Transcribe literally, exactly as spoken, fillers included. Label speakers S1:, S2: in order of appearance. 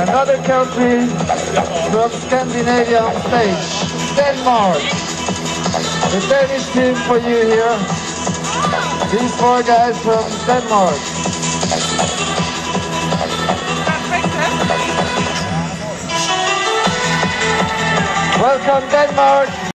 S1: Another country from Scandinavia on stage, Denmark. The Danish team for you here. These four guys from Denmark. Welcome Denmark.